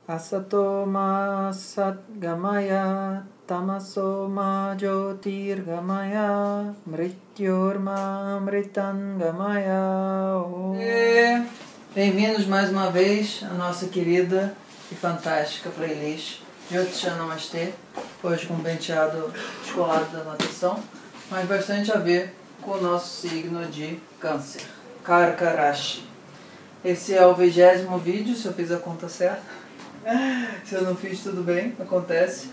Asato ma satgamaya, tamaso ma jyotirgamaya, mrityorma amritangamaya. Bem-vindos mais uma vez à nossa querida e fantástica playlist Jyotisha Namastê, hoje com um penteado descolado da natação, mas bastante a ver com o nosso signo de Câncer, Karka Rashi. Esse é o 20º vídeo, se eu fiz a conta certa. Se eu não fiz, tudo bem, acontece.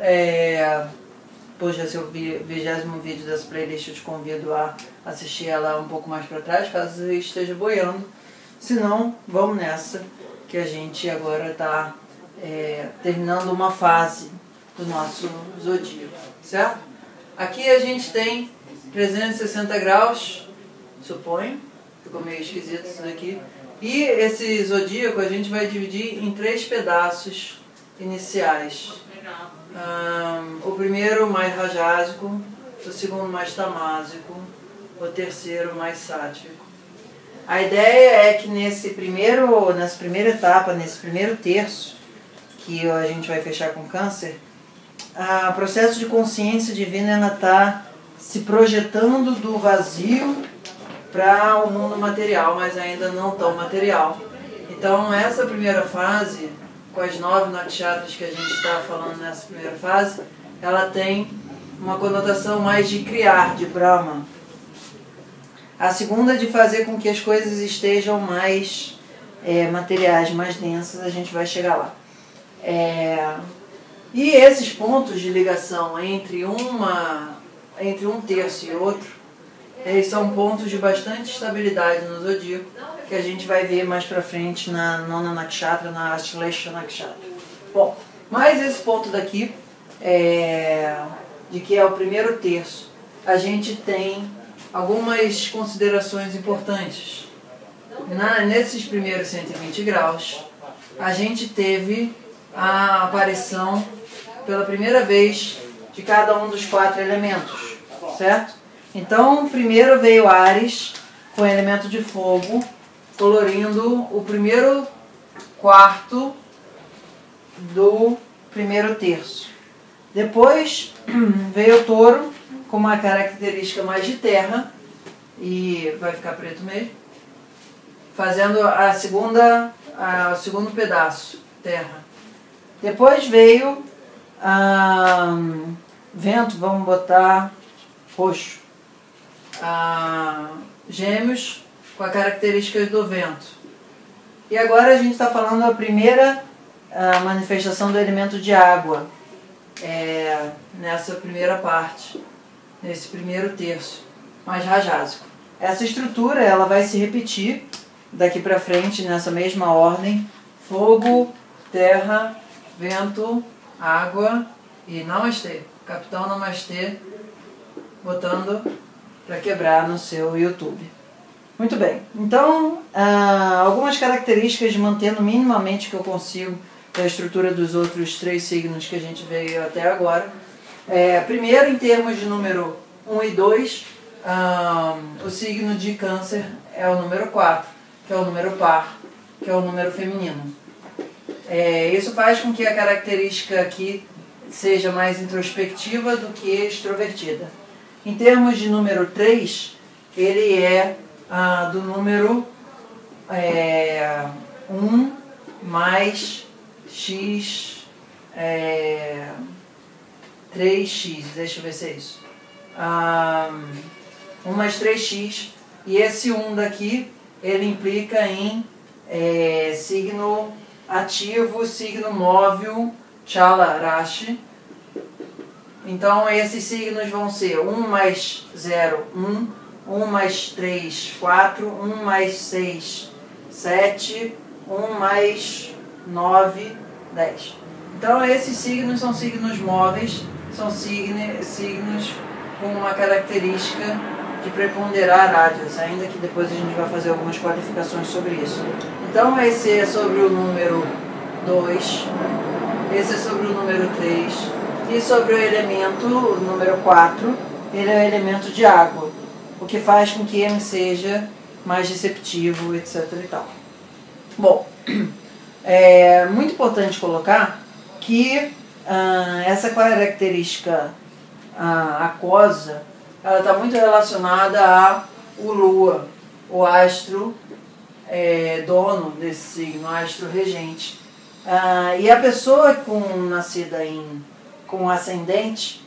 Hoje esse é o 20º vídeo dessa playlist, eu te convido a assistir ela um pouco mais para trás, caso você esteja boiando. Se não, vamos nessa, que a gente agora está terminando uma fase do nosso zodíaco, certo? Aqui a gente tem 360 graus, suponho, ficou meio esquisito isso daqui. E esse zodíaco a gente vai dividir em 3 pedaços iniciais. O primeiro mais rajásico, o segundo mais tamásico, o terceiro mais sático. A ideia é que nessa primeira etapa, nesse primeiro terço, que a gente vai fechar com Câncer, o processo de consciência divina está se projetando do vazio para o mundo material, mas ainda não tão material. Então essa primeira fase, com as 9 nakshatras que a gente está falando nessa primeira fase, ela tem uma conotação mais de criar, de Brahma. A segunda, de fazer com que as coisas estejam mais materiais, mais densas, a gente vai chegar lá. E esses pontos de ligação entre um terço e outro, eles são pontos de bastante estabilidade no zodíaco, que a gente vai ver mais pra frente na 9ª nakshatra, na Ashlesha nakshatra. Bom, mas esse ponto daqui, de que é o primeiro terço, a gente tem algumas considerações importantes. Nesses primeiros 120 graus, a gente teve a aparição pela primeira vez de cada um dos 4 elementos, certo? Então, primeiro veio Áries, com elemento de fogo, colorindo o primeiro quarto do primeiro terço. Depois veio o Touro, com uma característica mais de terra, e vai ficar preto mesmo, fazendo o segundo pedaço, terra. Depois veio Vento, vamos botar roxo. Gêmeos, com as características do vento. E agora a gente está falando da primeira manifestação do elemento de água, nessa primeira parte, nesse primeiro terço, mais rajásico. Essa estrutura ela vai se repetir daqui para frente nessa mesma ordem: fogo, terra, vento, água e namastê. Capitão Namastê, botando para quebrar no seu YouTube. Muito bem, então algumas características, mantendo minimamente o que eu consigo da estrutura dos outros 3 signos que a gente veio até agora. Primeiro, em termos de número 1 e 2, o signo de Câncer é o número 4, que é o número par, que é o número feminino. Isso faz com que a característica aqui seja mais introspectiva do que extrovertida. Em termos de número 3, ele é do número 1 mais x, 3x, deixa eu ver se é isso. 1 mais 3x, e esse 1 daqui, ele implica em signo ativo, signo móvel, Chala Rashi. Então esses signos vão ser 1 mais 0, 1, 1 mais 3, 4, 1 mais 6, 7, 1 mais 9, 10. Então esses signos são signos móveis, são signos com uma característica de preponderar áreas, ainda que depois a gente vai fazer algumas qualificações sobre isso. Então esse é sobre o número 2, esse é sobre o número 3, e sobre o elemento, o número 4, ele é o elemento de água, o que faz com que ele seja mais receptivo, etc. e tal. Bom, É muito importante colocar que essa característica aquosa, ela está muito relacionada ao Lua, o astro dono desse signo, astro regente. E a pessoa nascida com ascendente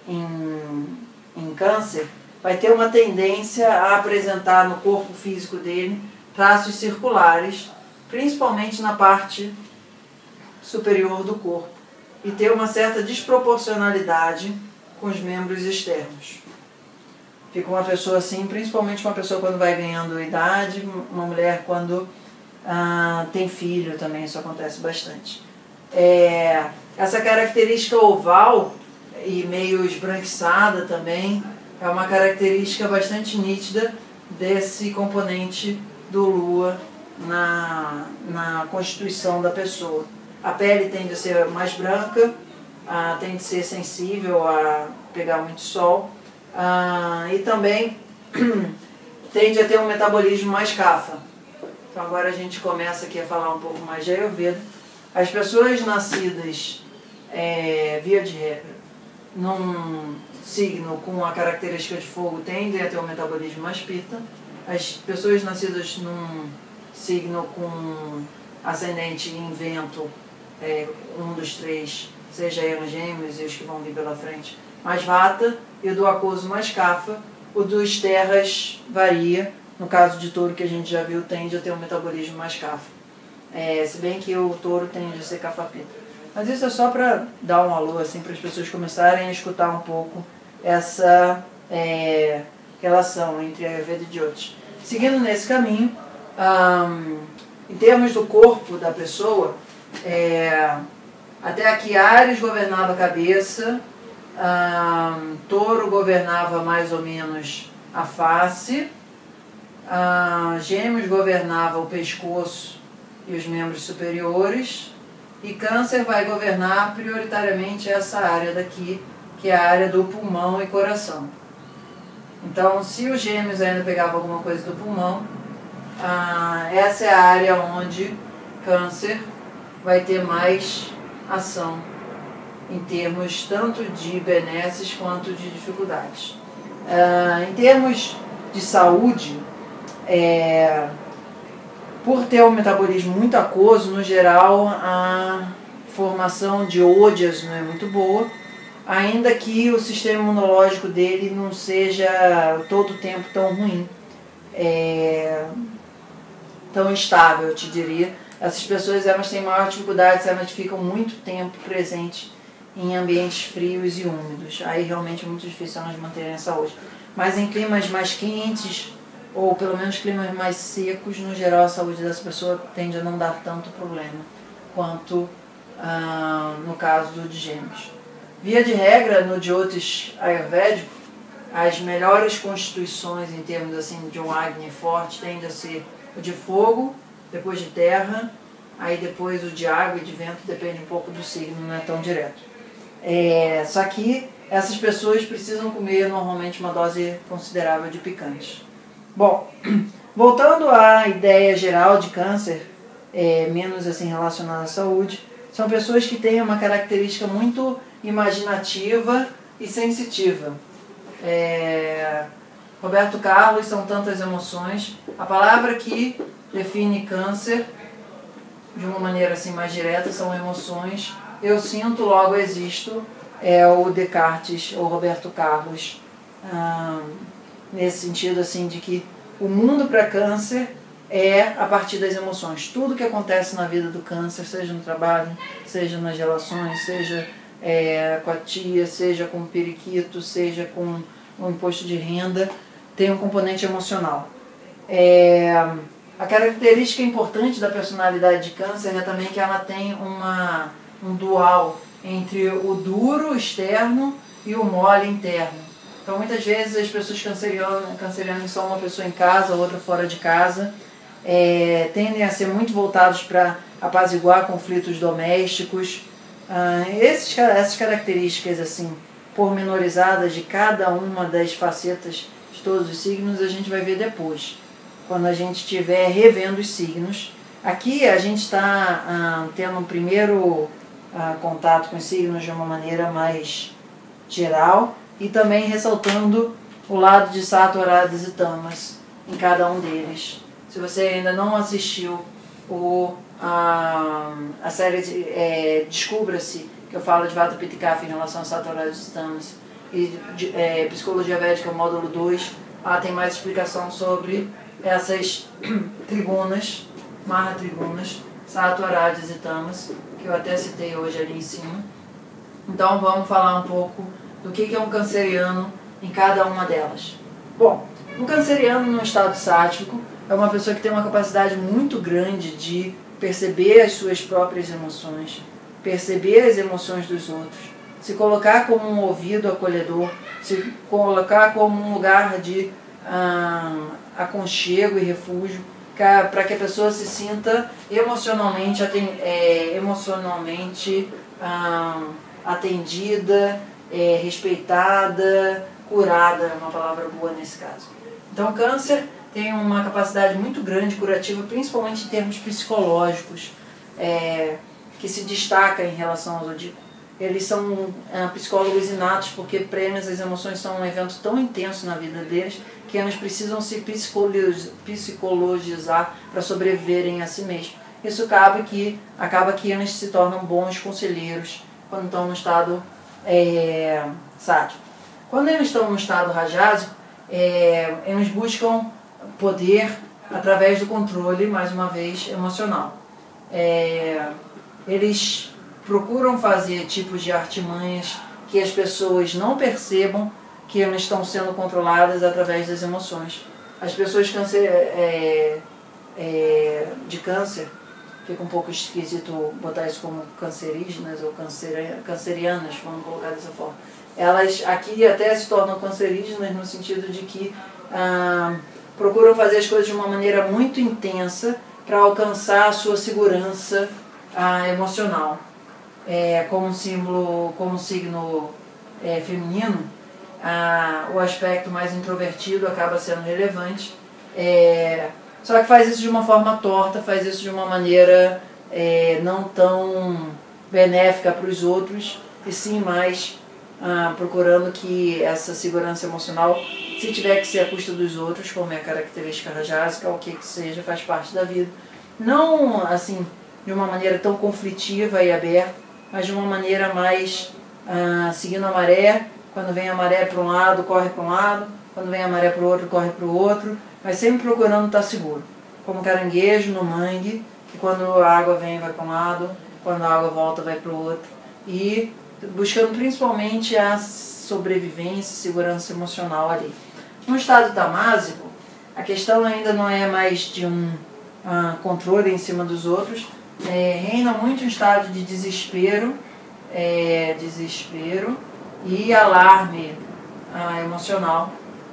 em Câncer vai ter uma tendência a apresentar no corpo físico dele traços circulares, principalmente na parte superior do corpo, e ter uma certa desproporcionalidade com os membros externos. Fica uma pessoa assim, principalmente uma pessoa quando vai ganhando idade, uma mulher quando tem filho também, isso acontece bastante. Essa característica oval e meio esbranquiçada também é uma característica bastante nítida desse componente do Lua na constituição da pessoa. A pele tende a ser mais branca, tende a ser sensível a pegar muito sol, e também tende a ter um metabolismo mais cafa. Então agora a gente começa aqui a falar um pouco mais de Ayurveda. As pessoas nascidas, via de regra, num signo com a característica de fogo tendem a ter um metabolismo mais pitta. As pessoas nascidas num signo com ascendente em vento, um dos três, seja Eram Gêmeos e os que vão vir pela frente, mais vata, e o do aquoso mais cafa. O dos terras varia, no caso de touro, que a gente já viu, tende a ter um metabolismo mais cafa. Se bem que o touro tende a ser cafa-pita. Mas isso é só para dar um alô, assim, para as pessoas começarem a escutar um pouco essa relação entre Ayurveda e Jyotish. Seguindo nesse caminho, em termos do corpo da pessoa, até aqui Áries governava a cabeça, Touro governava mais ou menos a face, Gêmeos governava o pescoço e os membros superiores, e Câncer vai governar prioritariamente essa área daqui, que é a área do pulmão e coração. Então, se os Gêmeos ainda pegavam alguma coisa do pulmão, essa é a área onde Câncer vai ter mais ação, em termos tanto de benesses quanto de dificuldades. Em termos de saúde, por ter um metabolismo muito aquoso, no geral, a formação de ódias não é muito boa, ainda que o sistema imunológico dele não seja todo o tempo tão ruim, tão estável, eu te diria. Essas pessoas têm maior dificuldade, elas ficam muito tempo presentes em ambientes frios e úmidos. Aí realmente é muito difícil elas manterem a saúde. Mas em climas mais quentes, ou pelo menos climas mais secos, no geral a saúde dessa pessoa tende a não dar tanto problema quanto no caso de Gêmeos. Via de regra, no Jyotish ayurvédico, as melhores constituições em termos assim, de um Agni forte tende a ser o de fogo, depois de terra, aí depois o de água e de vento, depende um pouco do signo, não é tão direto. Só que essas pessoas precisam comer normalmente uma dose considerável de picante. Bom, voltando à ideia geral de Câncer, menos assim relacionada à saúde, são pessoas que têm uma característica muito imaginativa e sensitiva. Roberto Carlos, são tantas emoções. A palavra que define Câncer, de uma maneira assim mais direta, são emoções. Eu sinto, logo existo, é o Descartes, ou Roberto Carlos, nesse sentido assim de que o mundo para Câncer é a partir das emoções. Tudo que acontece na vida do Câncer, seja no trabalho, seja nas relações, seja com a tia, seja com o periquito, seja com o imposto de renda, tem um componente emocional. A característica importante da personalidade de Câncer é também que ela tem um dual entre o duro externo e o mole interno. Então muitas vezes as pessoas cancerianas são uma pessoa em casa, outra fora de casa, tendem a ser muito voltados para apaziguar conflitos domésticos. Essas características assim pormenorizadas de cada uma das facetas de todos os signos a gente vai ver depois, quando a gente estiver revendo os signos, Aqui a gente está tendo um primeiro contato com os signos de uma maneira mais geral e também ressaltando o lado de Sato, Aradas e Tamas em cada um deles. Se você ainda não assistiu a série Descubra-se, que eu falo de Vata Pitta Kapha em relação a Sato, Aradas e Tamas, e Psicologia Védica, o módulo 2, lá tem mais explicação sobre essas trigunas, Maha Trigunas, Sato, Aradas e Tamas, que eu até citei hoje ali em cima. Então vamos falar um pouco do que é um canceriano em cada uma delas. Bom, um canceriano no estado sático é uma pessoa que tem uma capacidade muito grande de perceber as suas próprias emoções, perceber as emoções dos outros, se colocar como um ouvido acolhedor, se colocar como um lugar de aconchego e refúgio, para que a pessoa se sinta emocionalmente atendida, respeitada, curada, é uma palavra boa nesse caso. Então, câncer tem uma capacidade muito grande curativa, principalmente em termos psicológicos, que se destaca em relação ao zodíaco. Eles são psicólogos inatos, porque para eles as emoções são um evento tão intenso na vida deles que eles precisam se psicologizar para sobreviverem a si mesmos. Isso acaba que eles se tornam bons conselheiros quando estão no estado sádico. Quando eles estão no estado rajásico, eles buscam poder através do controle, mais uma vez, emocional. Eles procuram fazer tipos de artimanhas que as pessoas não percebam que elas estão sendo controladas através das emoções. As pessoas de câncer, fica um pouco esquisito botar isso como cancerígenas ou cancerianas, vamos colocar dessa forma. Elas aqui até se tornam cancerígenas no sentido de que procuram fazer as coisas de uma maneira muito intensa para alcançar a sua segurança emocional. Como símbolo, como signo feminino, o aspecto mais introvertido acaba sendo relevante, só que faz isso de uma forma torta, faz isso de uma maneira não tão benéfica para os outros, e sim mais procurando que essa segurança emocional, se tiver que ser à custa dos outros, como é a característica rajásica, ou o que seja, faz parte da vida. Não assim de uma maneira tão conflitiva e aberta, mas de uma maneira mais seguindo a maré. Quando vem a maré para um lado, corre para um lado, quando vem a maré para o outro, corre para o outro, mas sempre procurando estar seguro. Como caranguejo no mangue, que quando a água vem vai para um lado, quando a água volta vai para o outro. E buscando principalmente a sobrevivência e segurança emocional ali. No estado tamásico, a questão ainda não é mais de um controle em cima dos outros, reina muito um estado de desespero e alarme emocional,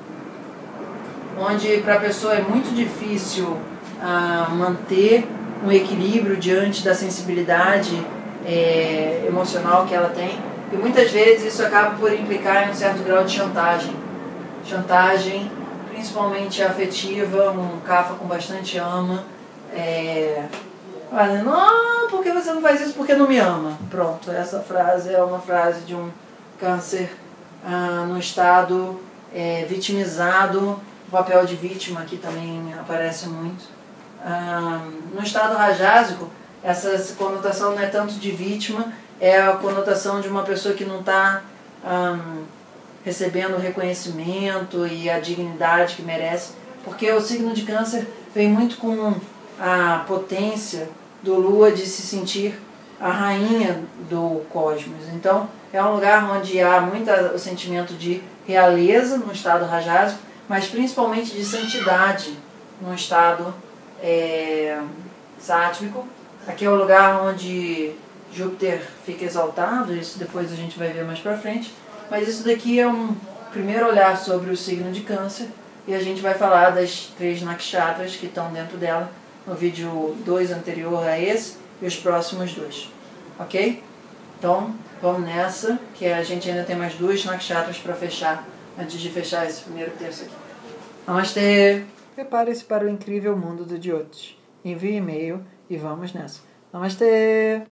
onde para a pessoa é muito difícil manter um equilíbrio diante da sensibilidade emocional que ela tem, e muitas vezes isso acaba por implicar em um certo grau de chantagem, principalmente afetiva, um Kapha com bastante ama, não, porque você não faz isso porque não me ama. Pronto, essa frase é uma frase de um câncer no estado vitimizado. O papel de vítima aqui também aparece muito. No estado rajásico, essa conotação não é tanto de vítima, é a conotação de uma pessoa que não está recebendo o reconhecimento e a dignidade que merece, porque o signo de câncer vem muito com a potência do Lua de se sentir a rainha do cosmos. Então, é um lugar onde há muito o sentimento de realeza no estado rajásico, mas principalmente de santidade no estado sático. Aqui é o lugar onde Júpiter fica exaltado, isso depois a gente vai ver mais pra frente. Mas isso daqui é um primeiro olhar sobre o signo de câncer, e a gente vai falar das 3 nakshatras que estão dentro dela, no vídeo 2 anterior a esse e os próximos 2, ok? Então, vamos nessa, que a gente ainda tem mais 2 nakshatras para fechar, antes de fechar esse primeiro terço aqui. Namastê! Prepare-se para o incrível mundo do Jyotish. Envie e-mail E vamos nessa. Namastê!